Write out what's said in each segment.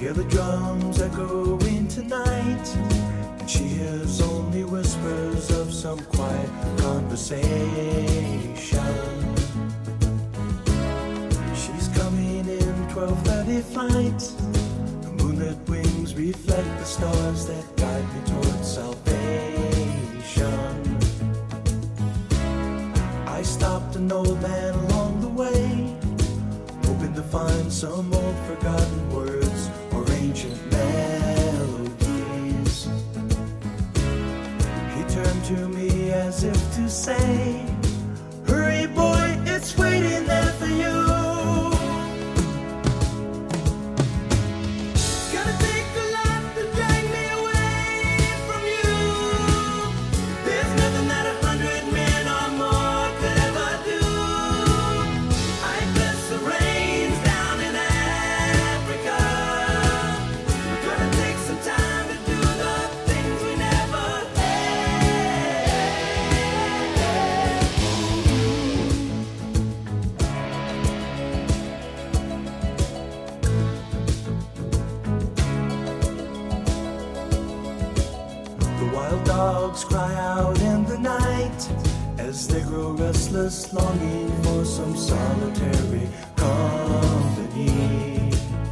hear the drums echoing tonight, and she hears only whispers of some quiet conversation. She's coming in 12:30 flight. The moonlit wings reflect the stars that guide me towards salvation. I stopped an old man along the way, hoping to find some old forgotten words or ancient melodies. He turned to me as if to say, "Hurry boy, it's waiting there for you." Dogs cry out in the night as they grow restless, longing for some solitary company.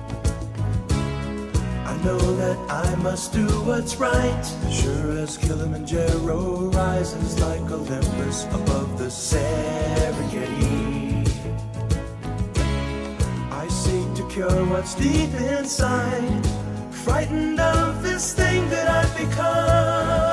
I know that I must do what's right, sure as Kilimanjaro rises like Olympus above the Serengeti. I seek to cure what's deep inside, frightened of this thing that I've become.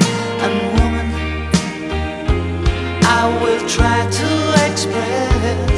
I will try to express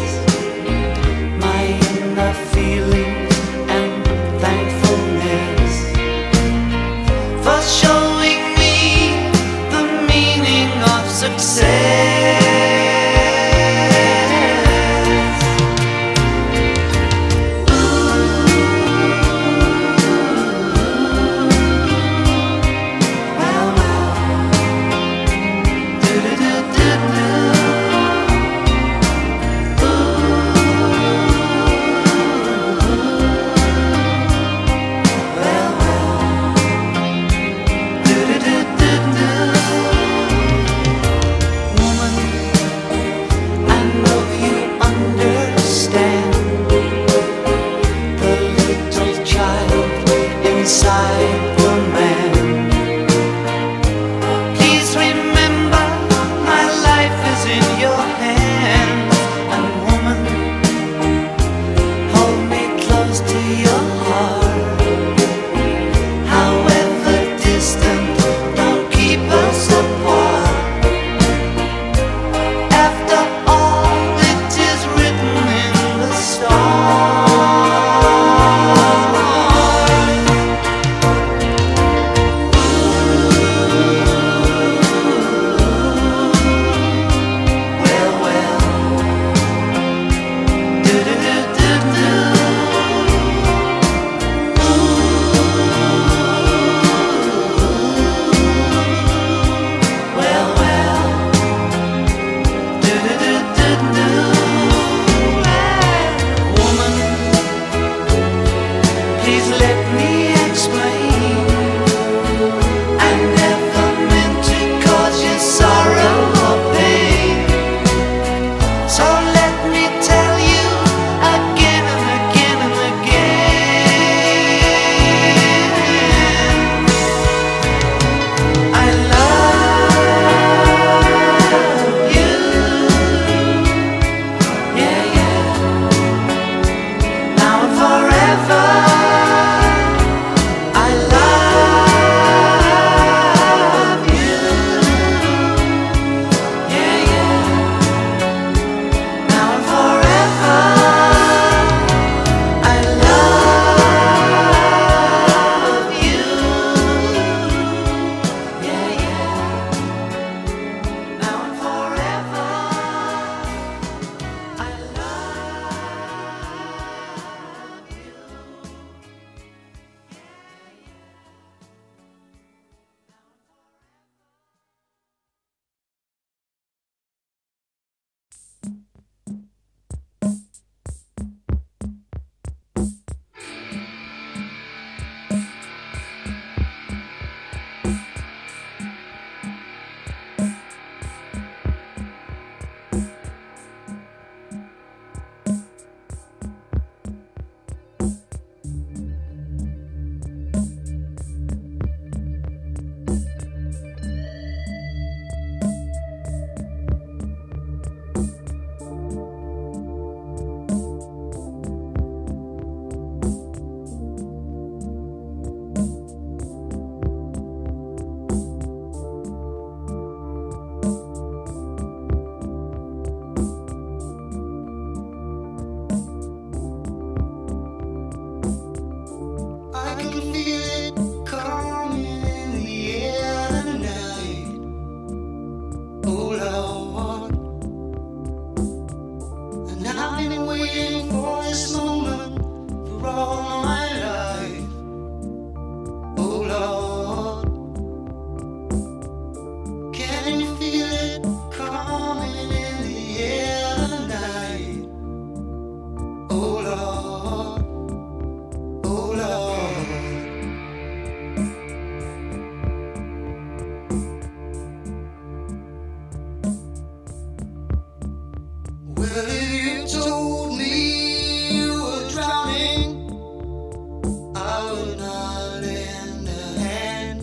Well, if you told me you were drowning, I would not lend a hand.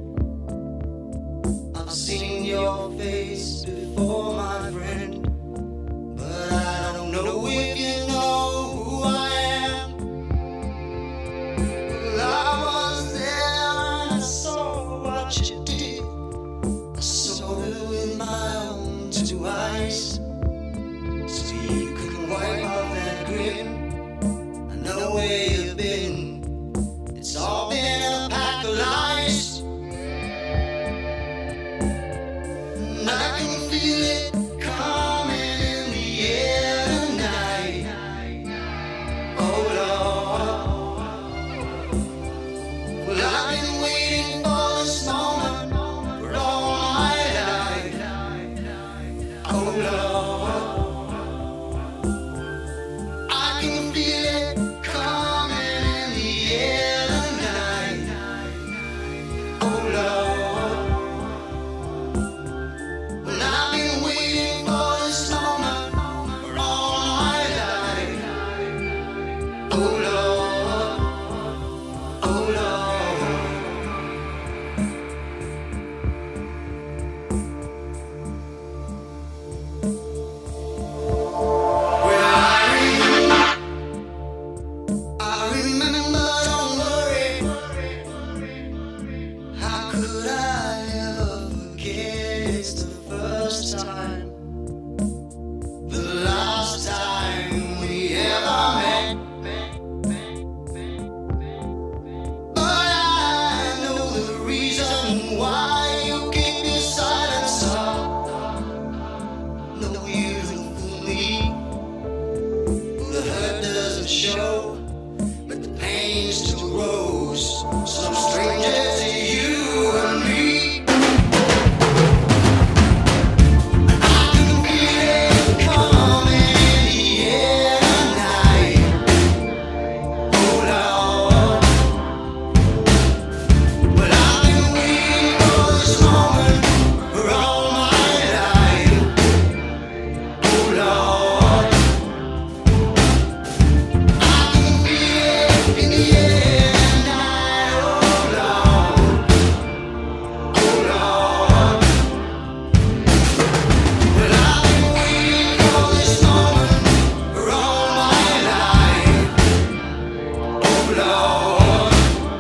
I've seen your face before, my friend, but I don't know if you know who I am. Well, I was there and I saw what you did. I saw it with my own two eyes. So you couldn't wipe off that grin. I know where you've been. It's all been a pack of lies. And I can feel it coming in the air tonight. Oh Lord. Well, I've been waiting for this moment for all my life. Oh Lord. I can feel it coming in the air tonight. Oh Lord. Well, I've been waiting for this moment for all my life. Oh Lord. Oh Lord. Well, I remember, don't worry. How could I ever forget? It's the first time, the last time we ever met. But I know the reason why you keep your silence up. No, you don't fool me. The hurt doesn't show, but the pain still grows. Some stranger to you and me. I can feel it coming in the air tonight. Oh Lord. Well, I've been waiting for this moment for all my life. Oh Lord. I can feel it in the air tonight. Oh Lord. Oh Lord. Well, I've been waiting for this moment for all my life. Oh Lord.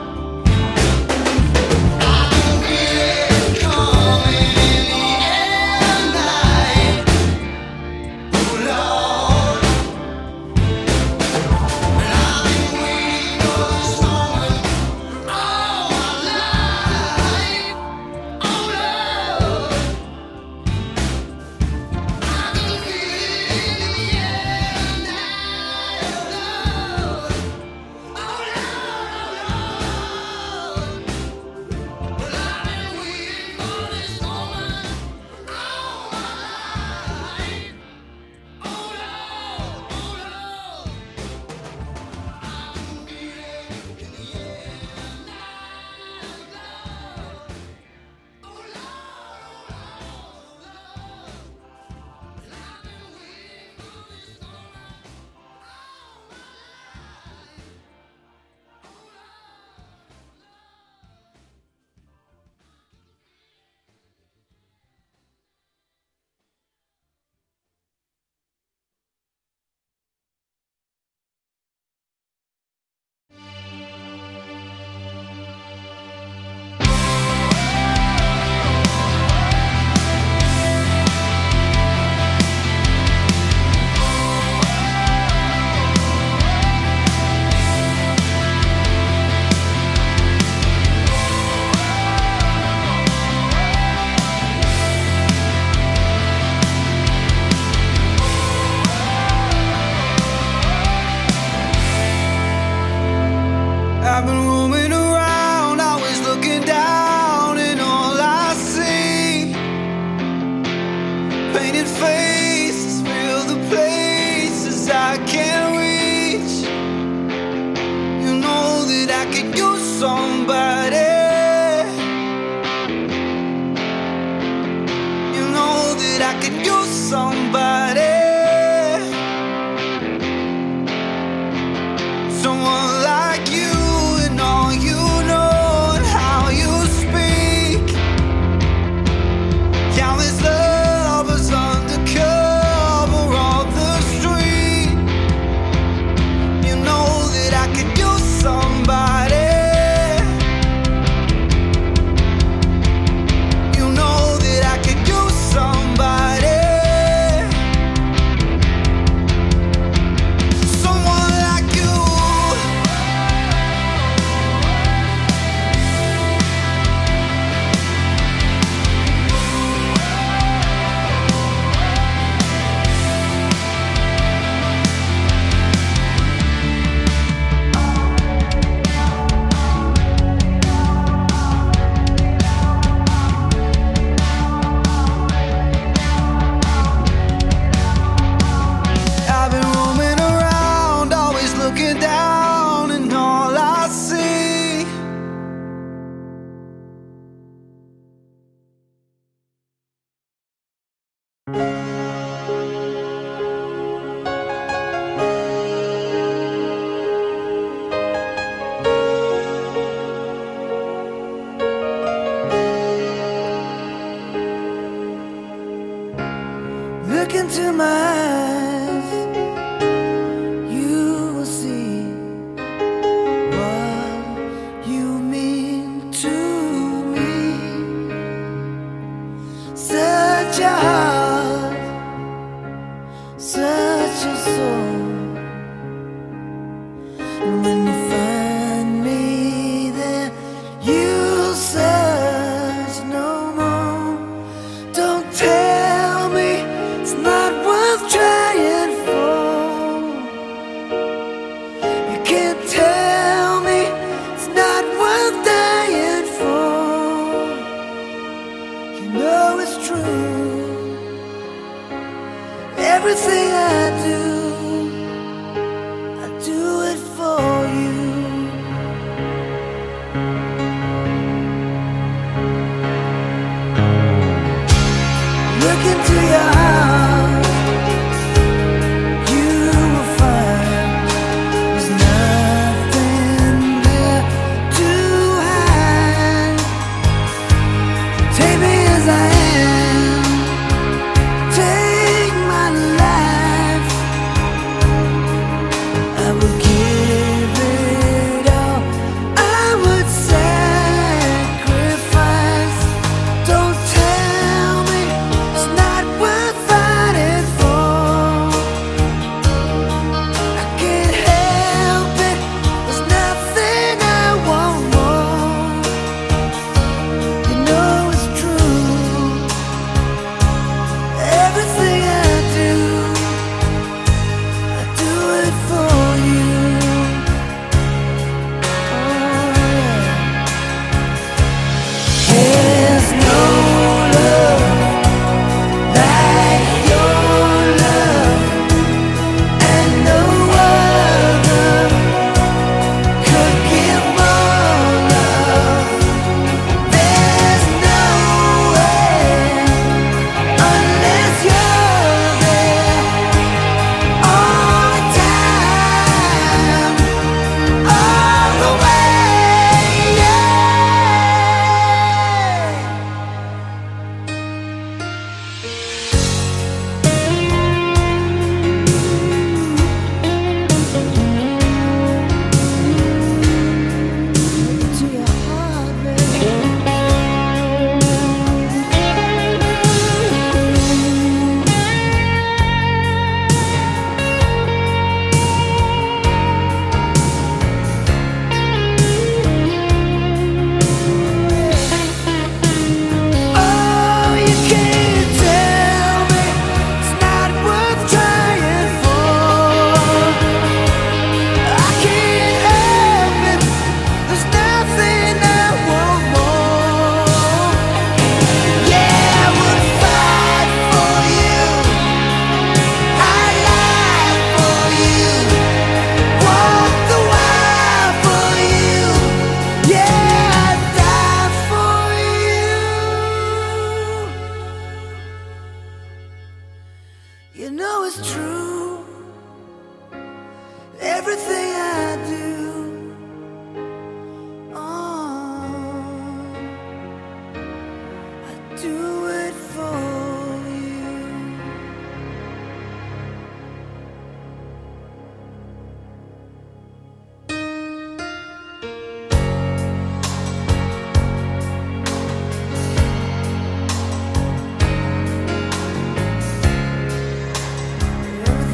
I can feel it coming in the air tonight. Oh Lord. And I've been waiting for this moment for all my life. Oh Lord. I can feel it in the air tonight. Oh Lord. Oh Lord. Well, I've been waiting for this moment for all my life. Oh eyes, you will see what you mean to me. Such a heart, such a soul. And when you find me there, you'll search no more. Don't tell me it's not worth trying for. You can't tell me it's not worth dying for. You know it's true. Everything I do it for you. Look into your heart, you will find there's nothing there to hide. Take me as I am, take my life. I will give it all, I would sacrifice. Don't tell me it's not worth fighting for. I can't help it, there's nothing I want more. You know it's true. Everything I do it for you. Oh yeah. There's no love like your love, and no other could give more love. There's no way unless you're there all the time, all the way, yeah. To your heart, baby. Oh, you can't tell me it's not worth trying for. I can't help it, there's nothing I want more. Yeah, I would fight for you, I'd lie for you, walk the wire for you. Yeah, I'd die for you. You know it's true. Everything I do, I do it for you. Everything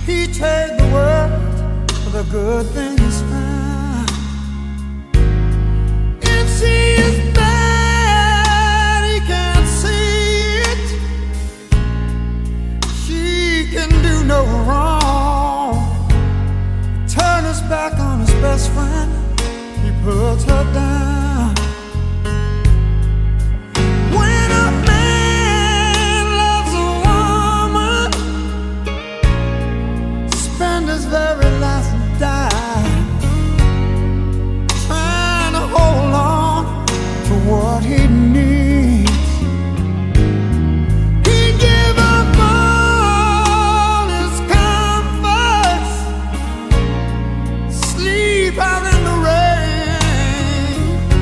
He trade the world for the good thing he's found. If she is bad, he can't see it. She can do no wrong. Turn his back on his best friend, he puts her down. When a man loves a woman, spend his very last dime trying to hold on to what he needs. He give up all his comforts, sleep out in the rain,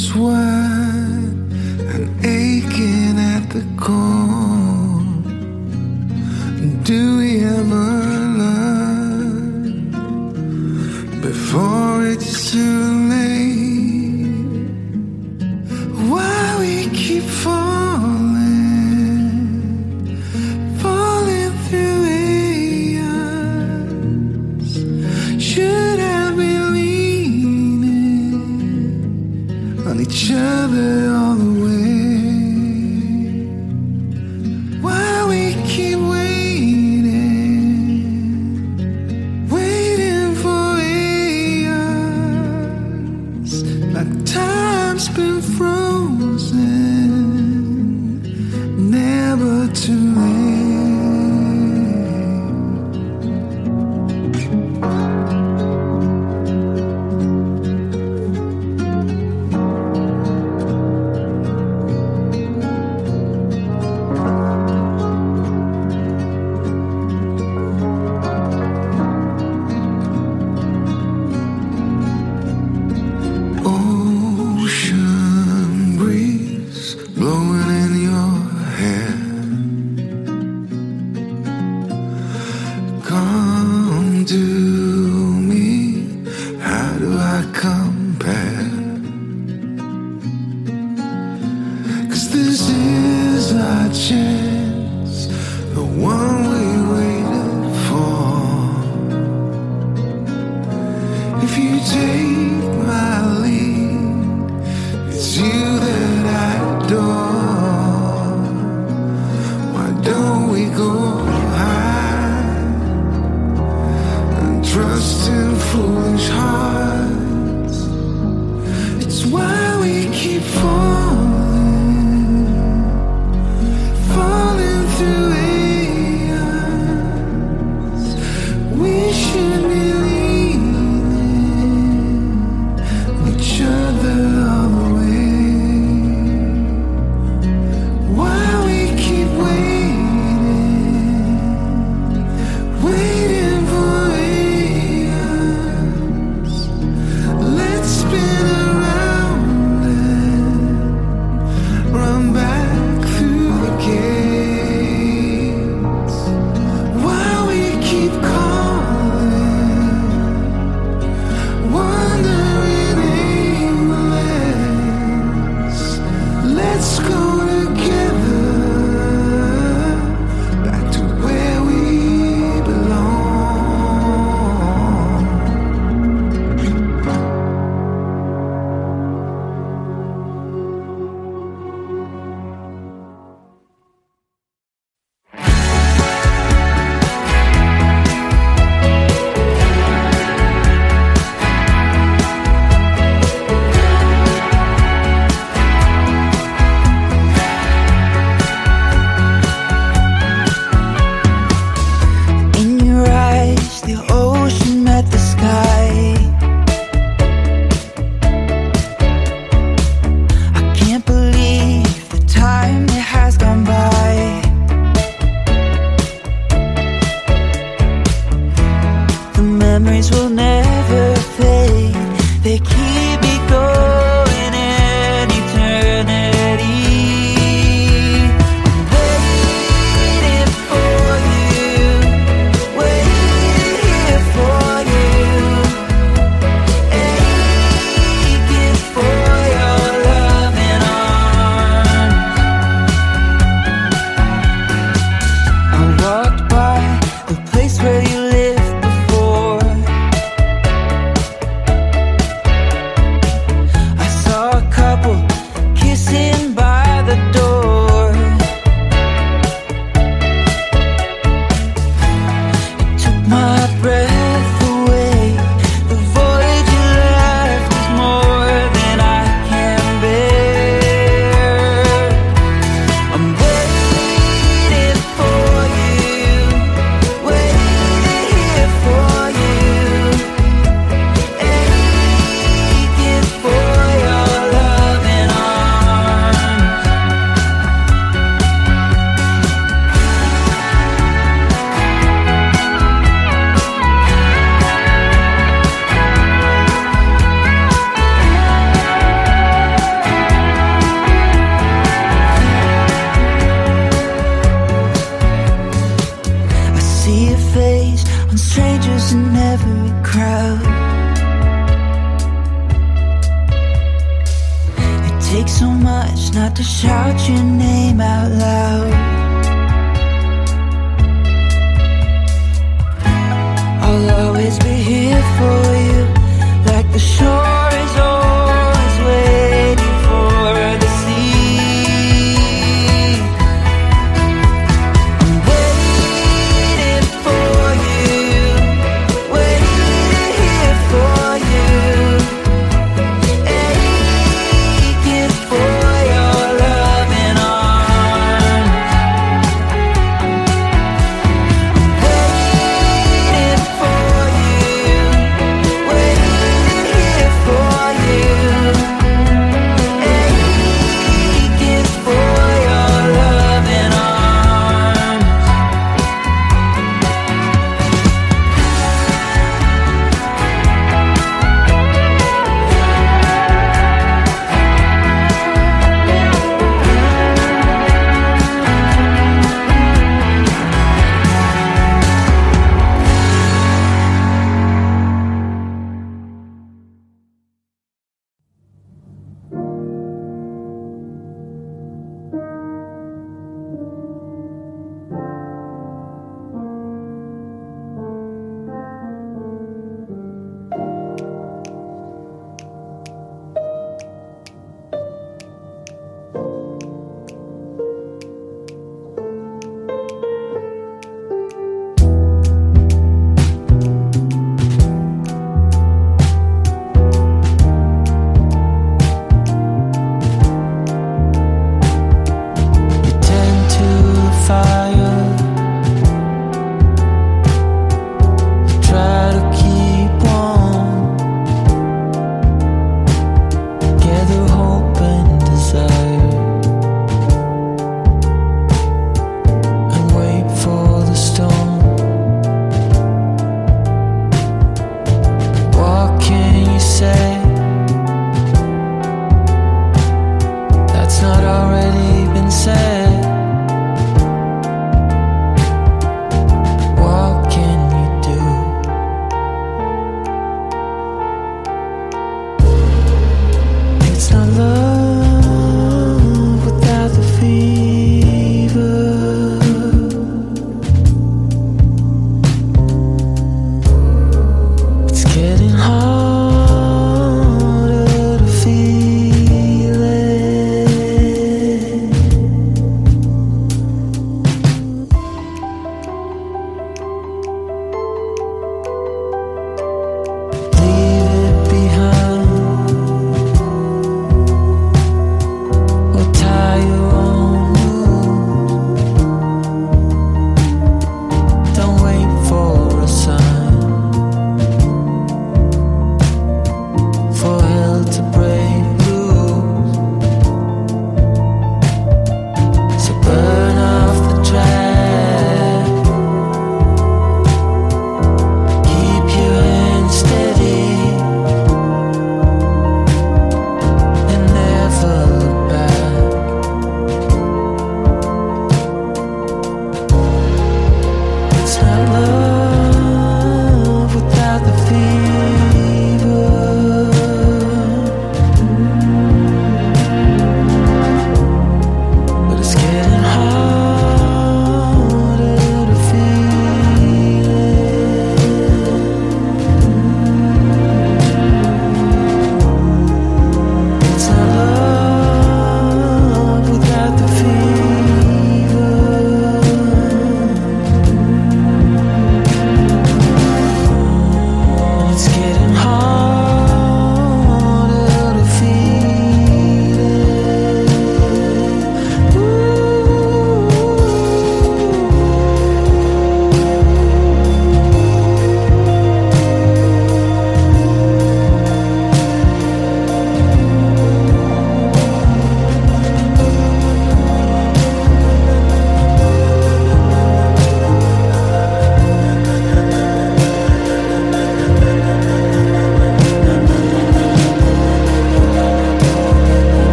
is wide and aching at the core. Do we ever learn before it's too late? Why we keep falling, falling through eons? Should I be leaning on each other all the way? Why we keep waiting, waiting for eons, like time's been frozen, never too late. Ocean breeze blowing in your hair. Come to me, how do I compare? 'Cause this is our chance, the one we waited for. If you take my lead, it's you that I adore. Why don't we go high and trust in foolish hearts? It's why we keep falling, falling through eons. We should be leaning on each other all the way. Why we keep waiting, waiting for eons. Let's spin around and run back through the gates. Why we keep calling, wandering aimless. Let's go together back to where we belong. In your eyes, the ocean met the sky. I can't believe the time that has gone by. The memories will never fade. They keep me going in eternity. I'm waiting for you, waiting here for you, aching for your loving arms. I walked by the place where you lived before. so much not to shout your name out loud. I'll always be here for you, like the shore is always waiting for the sea. I'm waiting for you, waiting here for you, aching for your loving arms. Waiting for you,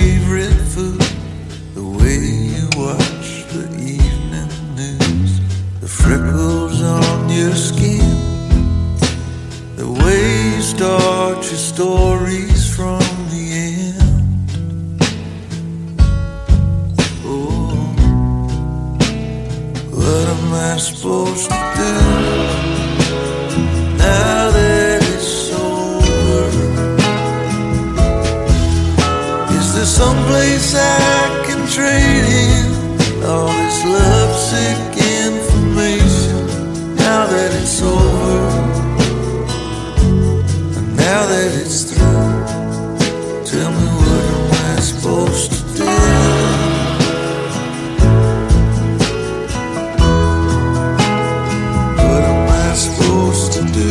favorite food, the way you watch the evening news, the freckles on your skin, the way you start your stories from the end. Oh, what am I supposed to do now that it's over? Is there someplace I can trade in all this lovesick information now that it's over? And now that it's through, tell me what am I supposed to do? What am I supposed to do?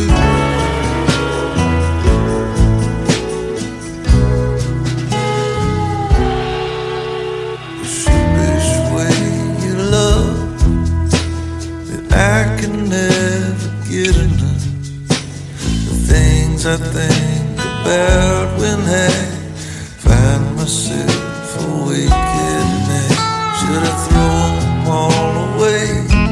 The sheepish way you love that I can never get enough. The things I think about when I find myself awake at night. Should I throw them all away,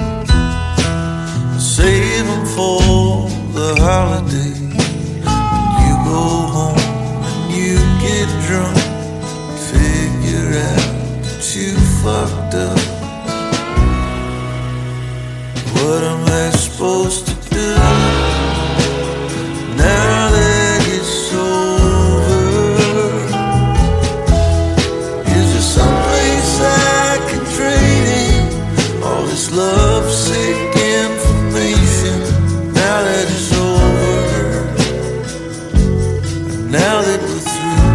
save them for the holiday? When you go home and you get drunk, figure out that you fucked up. What am I supposed to do now that it's over? Is there someplace I can trade in all this lovesick information now that it's over? And now that we're through,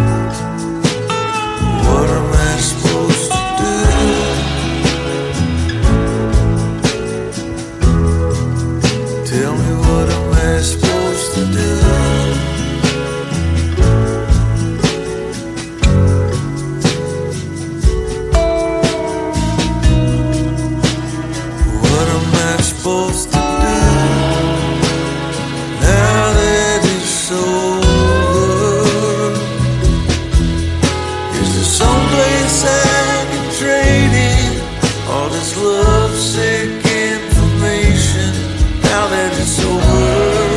what am I supposed to do? Tell me what am I supposed to do? What am I supposed to do now that it's over? Is there someplace I can trade in all this lovesick information now that it's over?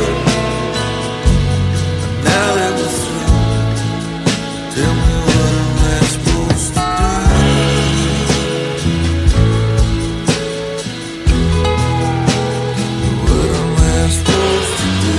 And now that we're through, tell me what am I supposed to do? What am I supposed to do?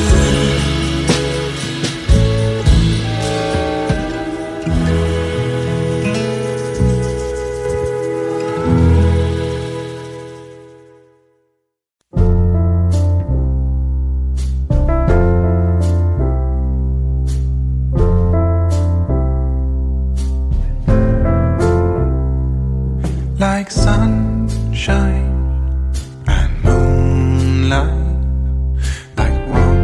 Like sunshine and moonlight, like warm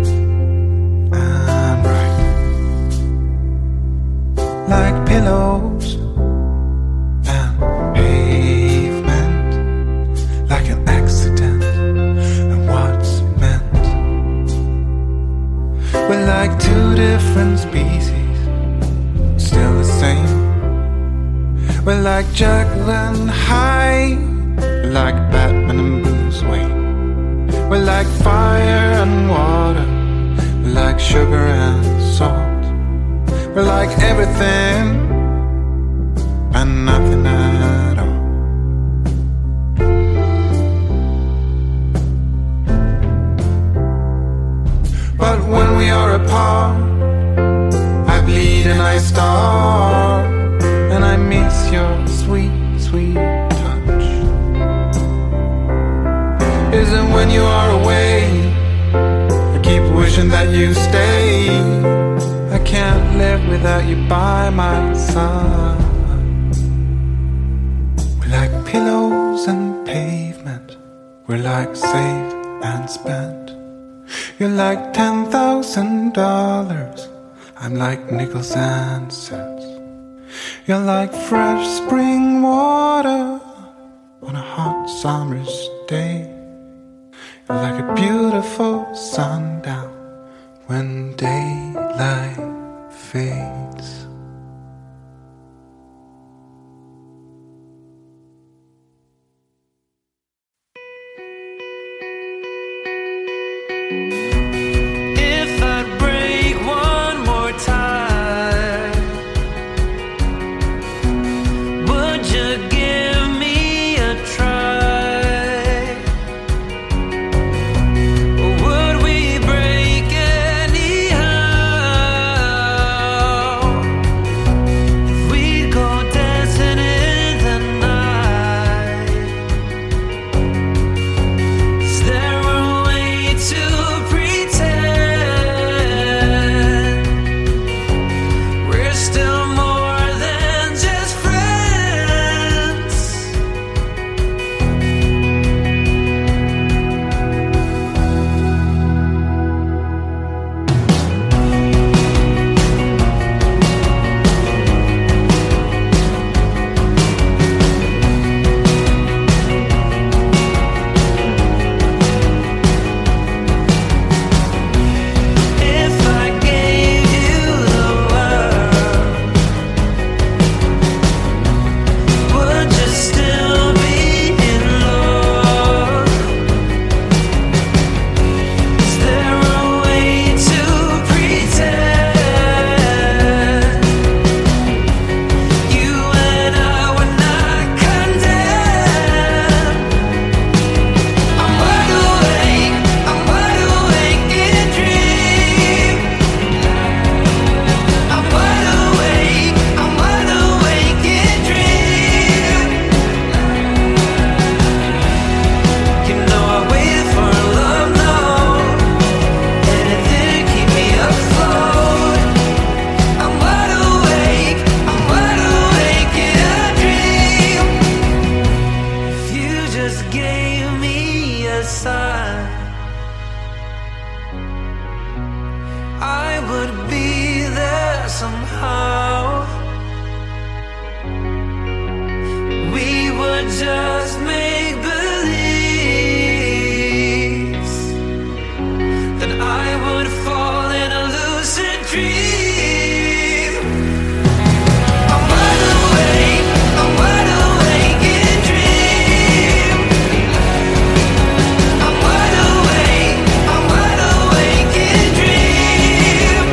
and bright, like pillows and pavement, like an accident and what's meant. We're like two different species, still the same. We're like Jekyll and Hyde, we're like Batman and Bruce Wayne. We're like fire and water, we're like sugar and salt. We're like everything and nothing at all. But when we are apart, I bleed and I starve, and I miss your sweet, sweet touch. Is it when you are away, I keep wishing that you stay. I can't live without you by my side. We're like pillows and pavement, we're like saved and spent. You're like $10,000, I'm like nickels and cents. You're like fresh spring water on a hot summer's day. You're like a beautiful sundown when daylight fades. just make beliefs, then I would fall in a lucid dream. I'm wide awake in dream. I'm wide awake in dream.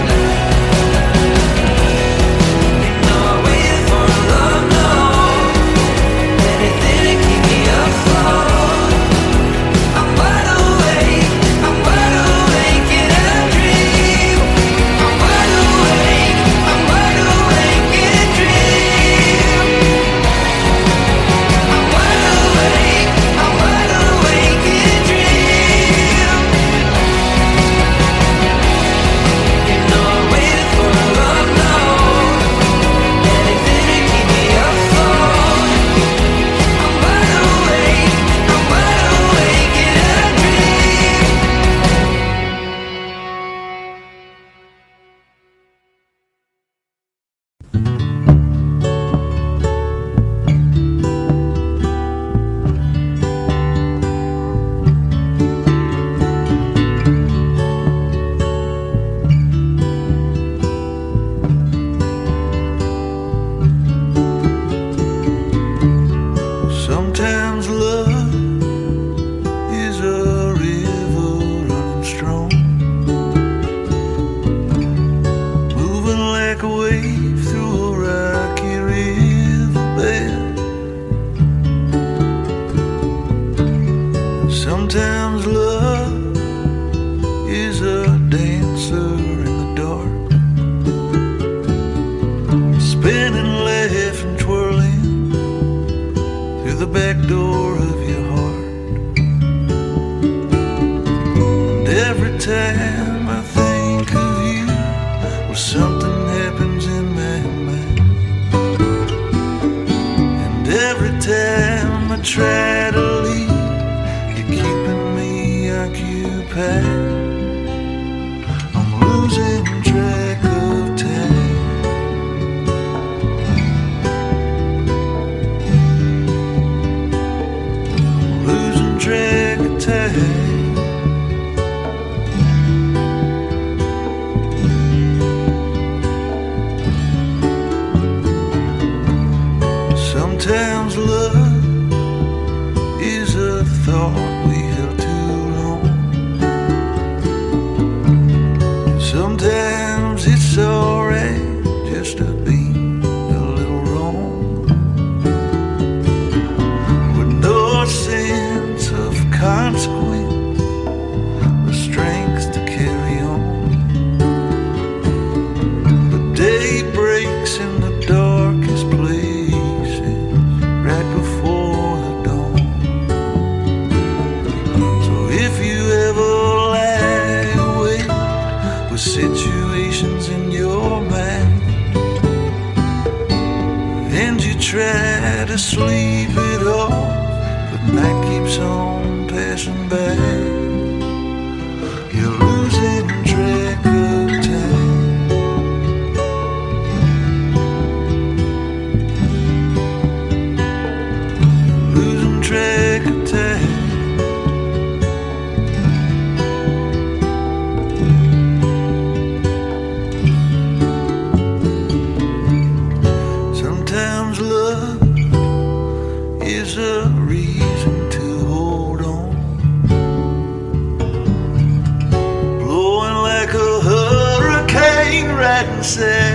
Not waiting for love, no. Anything to keep me afloat. I'm wide awake in a dream. I'm wide awake in dream. I'm wide awake in dream. You're not waiting for love, no. Anything to keep me afloat. I'm wide awake in a dream. Sometimes love is a river running strong, moving like a wave through a rocky riverbed. Sometimes love is a dancer in the dark, spinning, laughing, twirling through the back door of your heart. And every time I think of you, well, something happens in my mind. And every time I try to leave, you're keeping me occupied. I'm losing track of time. Losing track of time. Sometimes love is a thought we held too long. Sometimes it's alright just to be a little wrong, with no sense of consequence, the strength to carry on. But day breaks in the darkest places right before the dawn. So if you ever lie awake with situations in your mind, and you try to sleep it off, but night keeps on passing by, you're losing track of time. Losing track of time. Sometimes love is a reason to hold on, blowing like a hurricane right inside